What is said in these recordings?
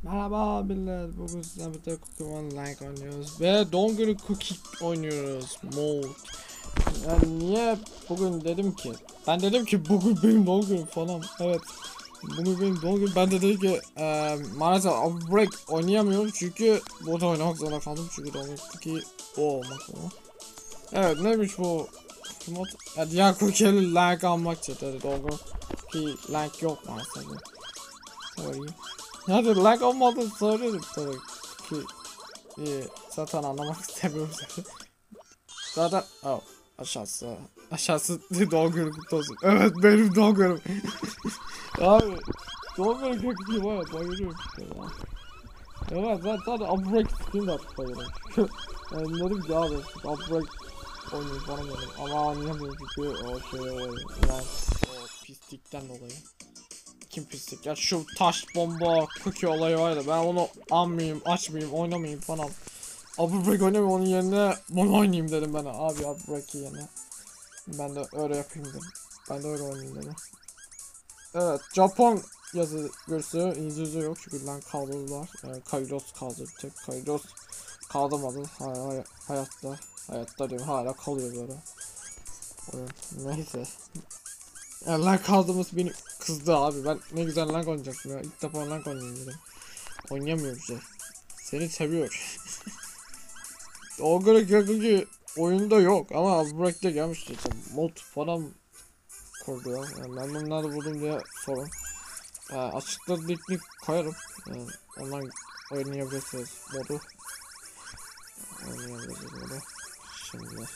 Merhaba millet, bugün sizlerle birlikte Cookie One Like oynuyoruz ve doğum günü cookie oynuyoruz. Mode. Yani niye bugün dedim ki bugün benim doğum günüm falan. Evet, bugün benim doğum günüm. Ben de dedim ki maalesef Outbreak oynayamıyorum çünkü bu da oynamak zorunda kaldım çünkü doğum günü cookie o olmak zorunda. Evet, neymiş bu cookie mod? Ya diğer cookie'li like almak için dedi, doğum günü cookie like yok maalesef. Sorry. Hadi like olmadığını söyledim tabii ki. Zaten anlamak istemiyorum seni. Zaten aşağısı doğum günü kutlu olsun. Evet, benim doğum günüm. Abi doğum günü kökü var ya, bayılıyorum işte ya. Evet, ben sadece Outbreak skin de artık bayılıyorum. Yani dedim ki abi Outbreak oynayayım falan dedim ama oynayamıyorum çünkü o şey yani o pislikten dolayı. Kim pislik ya, şu taş bomba cookie olayı var da ben onu almayayım, açmayayım, oynamayayım falan. Outbreak oynamayayım, onun yerine bunu oynayayım dedim ben abi, Outbreak'i yerine. Ben de öyle yapayım dedim. Ben de öyle oynayayım dedim. Evet, Japon yazı görürsü İngilizce yok çünkü lan kaldırdılar. Yani Kairos kaldı bir tek. Kairos kaldırmadı. Hala hayatta diyorum, hala kalıyor böyle. Evet, neyse. Yani lan kaldığımız beni kızdı abi. Ben ne güzel lan oynayacaktım ya. İlk defa lan oynayayım dedim. Oynayamıyor bize. Seni seviyor. O göre gördüğü oyunda yok ama Outbreak'te gelmişti işte. Mod falan kurdu ya. Yani ben bunları buldum diye sorun. Açıkta linkini koyarım. Yani ondan oynayabilirsiniz modu. Oynayabilirsiniz modu. Şimdi.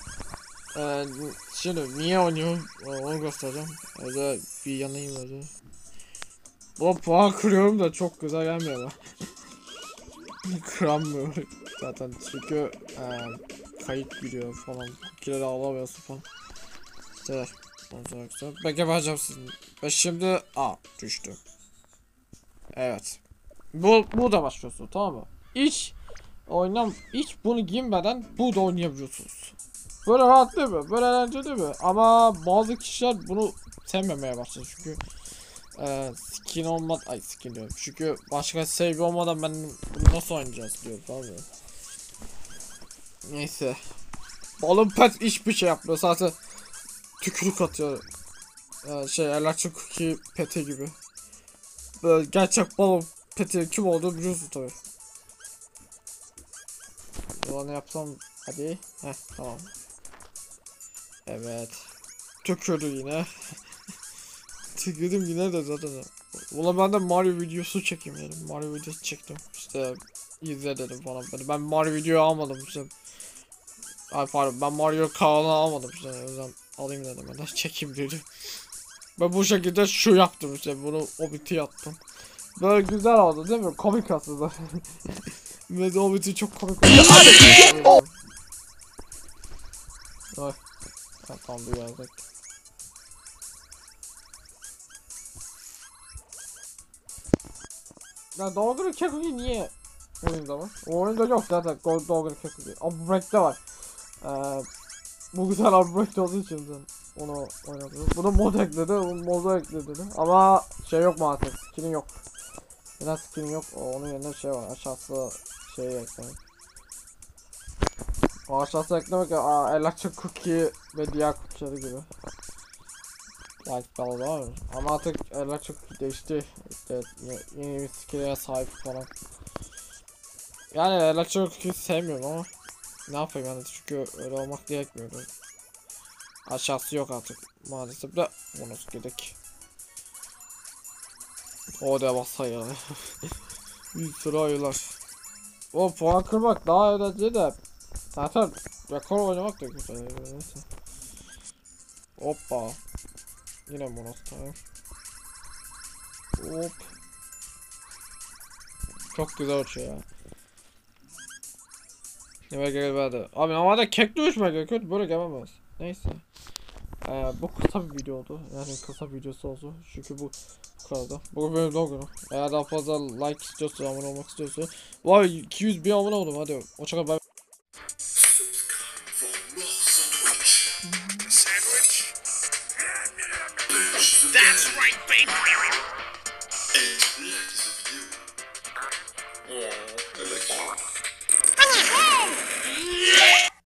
Şimdi niye oynuyorum onu göstereceğim. Öyle bir yanayım öyle. Bu puan kırıyorum da çok güzel gelmiyor ama. Kıramıyor zaten çünkü kayıt gidiyor falan. Kileri alamıyorsun falan. İşte olacaksa. Ben gebereceğim sizin. Ve şimdi düştü. Evet. Bu da başlıyorsun, tamam mı? Hiç bunu giymeden bu da oynayabiliyorsunuz. Böyle rahat değil mi? Böyle eğlenceli değil mi? Ama bazı kişiler bunu sevmemeye başladı çünkü skin olmadan, skin diyorum çünkü başka save olmadan ben bunu nasıl oynayacağız diyor falan. Neyse, balon pet hiçbir şey yapmıyor, zaten tükürük atıyor. Electric Cookie peti gibi. Böyle gerçek balon peti kim olduğunu biliyorsun tabi. Onu yapsam hadi. Tamam. Evet, tükürdü yine. Tükürdüm yine de zaten. Ulan ben de Mario videosu çekeyim dedim. Mario videosu çektim. İşte izle dedim falan. Ben Mario video almadım işte. Ay pardon, ben Mario kanalı almadım işte. O yüzden alayım dedim. Ben de çekeyim dedim. Ben bu şekilde şu yaptım işte. Bunu Hobbit'i yaptım. Böyle güzel oldu değil mi? Komik aslında. Ve Hobbit'i çok komik oldu. Ay. Tamam, bir yazdık. Ya Dolgur Kekugi niye oyunda var? O oyunda yok zaten Dolgur Kekugi. Outbreak'te var. Ee, Bu güzel Outbreak'te olduğu için onu oynadım. Bunu mod ekledi, modu ekledi. Ama şey yok maalesef, skin'i yok. Neden skin'i yok? Onun yerine şey var, aşağısı şey eklemek. O aşağısı eklemek ya, Electric Cookie ve diğer cookie'leri gibi. Like kalıcı var ama artık Electric Cookie değişti. İşte yeni bir skill'e sahip falan. Yani Electric Cookie'yi sevmiyorum ama ne yapayım yani, çünkü öyle olmak gerekmiyor. Aşağısı yok artık maalesef de bonus gerek. O devasa ya. Bir sürü ayılar. O puan kırmak daha eğlenceli de zaten rekor oynamak da güzel. Neyse. Hoppa. Yine bonus tamam. Hop. Çok güzel uçuyor ya. Yemek gelmedi. Abi normalde kekle uçmak gerekiyor, böyle gelmemez. Neyse. Bu kısa bir video oldu. Yani kısa videosu oldu. Çünkü bu kadar. Bu benim doğum günüm. Eğer daha fazla like istiyorsa, abone olmak istiyorsa. Vay, 200 bin abone oldum, hadi. Hoşçakal, bye. That's right, baby. Yeah.